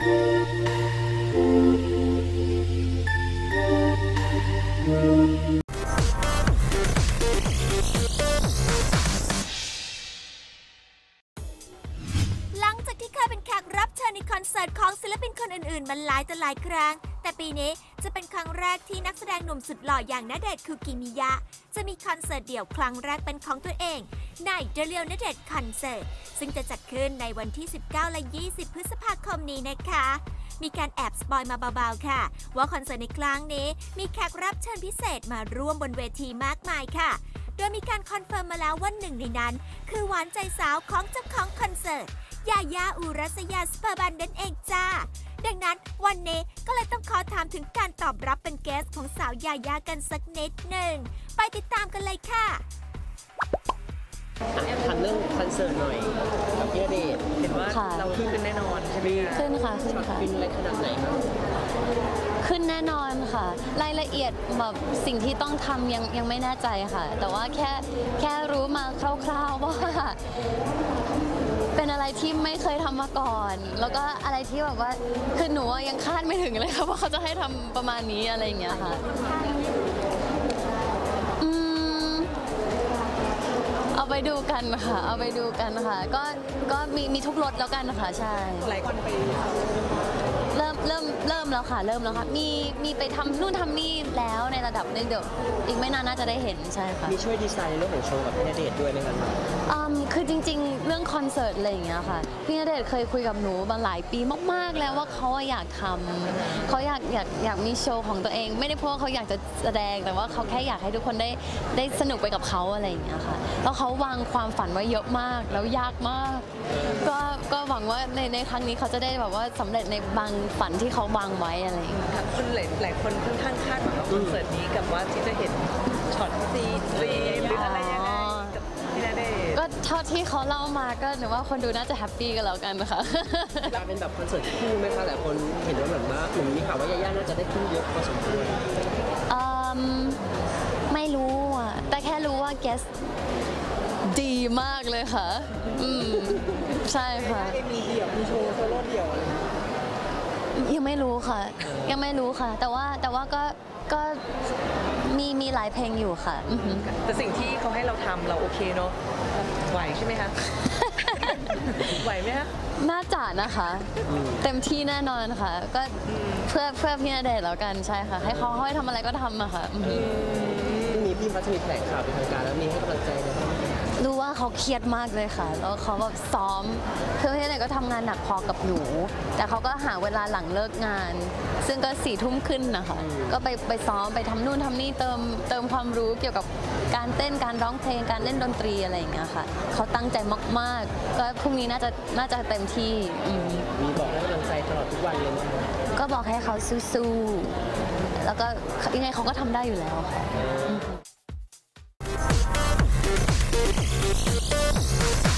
หลังจากที่เคยเป็นแขกรับเชิญในคอนเสิร์ตของศิลปินคนอื่นๆมาหลายต่อหลายครั้งแต่ปีนี้จะเป็นครั้งแรกที่นักแสดงหนุ่มสุดหล่ออย่างณเดชน์คุกิมิยะจะมีคอนเสิร์ตเดี่ยวครั้งแรกเป็นของตัวเองใน The Real ณเดชน์คอนเสิร์ตซึ่งจะจัดขึ้นในวันที่ 19 และ 20 พฤษภาคมนี้นะคะมีการแอบสปอยมาเบาๆค่ะว่าคอนเสิร์ตในครั้งนี้มีแขกรับเชิญพิเศษมาร่วมบนเวทีมากมายค่ะโดยมีการคอนเฟิร์มมาแล้วว่าหนึ่งในนั้นคือหวานใจสาวของเจ้าของคอนเสิร์ตยายาอุรัสยาสเปอร์บันนั่นเองจ้าดังนั้นวันนี้ก็เลยต้องขอถามถึงการตอบรับเป็นเกสของสาวยายากันสักนิดหนึ่งไปติดตามกันเลยค่ะทันเรื่องคอนเสิร์ตหน่อยกับพี่ณเดชน์เห็นว่าเราขึ้นแน่นอนใช่ไหมขึ้นค่ะขึ้นค่ะขึ้นอะไรขนาดไหนครับขึ้นแน่นอนค่ะรายละเอียดแบบสิ่งที่ต้องทำยังไม่แน่ใจค่ะแต่ว่าแค่รู้มาคร่าวๆว่าเป็นอะไรที่ไม่เคยทำมาก่อนแล้วก็อะไรที่แบบว่าคือหนูยังคาดไม่ถึงเลยค่ะว่าเขาจะให้ทำประมาณนี้อะไรอย่างเงี้ยค่ะเอาไปดูกันค่ะเอาไปดูกันค่ะก็มีทุกรสแล้วกันค่ะใช่หลายคนไปเริ่มแล้วค่ะเริ่มแล้วค่ะมีไปทำนู่นทำนี่แล้วในระดับนึงเดี๋ยวอีกไม่นานน่าจะได้เห็นใช่ค่ะมีช่วยดีไซน์ในเรื่องของโชว์กับพี่ณเดชน์ด้วยไหมครับคือจริงๆเรื่องคอนเสิร์ตอะไรอย่างเงี้ยค่ะพี่ณเดชน์เคยคุยกับหนูมาหลายปีมากๆแล้วว่าเขาอยากทำเขาอยากมีโชว์ของตัวเองไม่ได้เพราะว่าเขาอยากจะแสดงแต่ว่าเขาแค่อยากให้ทุกคนได้สนุกไปกับเขาอะไรอย่างเงี้ยค่ะแล้วเขาวางความฝันไว้เยอะมากแล้วยากมากก็หวังว่าในครั้งนี้เขาจะได้แบบว่าสำเร็จในบางฝันที่เขาวางไว้อะไรอย่างเงี้ยคนหลายคนค่อนข้างคาดหวังกับคอนเสิร์ตนี้กับว่าที่จะเห็นช็อตซีหรืออะไรยังไงกับพี่ณเดชน์ก็เท่าที่เขาเล่ามาก็หนูว่าคนดูน่าจะแฮปปี้กันแล้วกันนะคะจะเป็นแบบคอนเสิร์ตคู่ไหมคะหลายคนเห็นว่าเหมือนว่าผมมีข่าวว่ายาย่าน่าจะได้ขึ้นเยอะพอสมควรไม่รู้อ่ะแต่แค่รู้ว่าเกสดีมากเลยค่ะใช่ค่ะมีโชว์โซโล่เดี่ยวอะไรยังไม่รู้ค่ะยังไม่รู้ค่ะแต่ว่าก็มีหลายเพลงอยู่ค่ะแต่สิ่งที่เขาให้เราทำเราโอเคเนาะไหวใช่ไหมคะไหวไหมคะน่าจะนะคะเต็มที่แน่นอนค่ะก็เพื่อพี่ณเดชน์แล้วกันใช่ค่ะให้เขาให้ทำอะไรก็ทำอะค่ะมีพี่เขาจะมีแถลงข่าวเป็นทางการแล้วมีให้กำลังใจเลยรู้ว่าเขาเครียดมากเลยค่ะแล้วเขาแบบซ้อมคือพี่ณเดชน์ก็ทำงานหนักพอกับหนูแต่เขาก็หาเวลาหลังเลิกงานซึ่งก็4 ทุ่มขึ้นนะคะก็ไปซ้อมไปทำนู่นทำนี่เติมความรู้เกี่ยวกับการเต้นการร้องเพลงการเล่นดนตรีอะไรอย่างเงี้ยค่ะเขาตั้งใจมากๆก็พรุ่งนี้น่าจะเต็มที่มีบอกให้กำลังใจตลอดทุกวันเลยไหมก็บอกให้เขาสู้ๆแล้วก็ยังไงเขาก็ทำได้อยู่แล้วค่ะ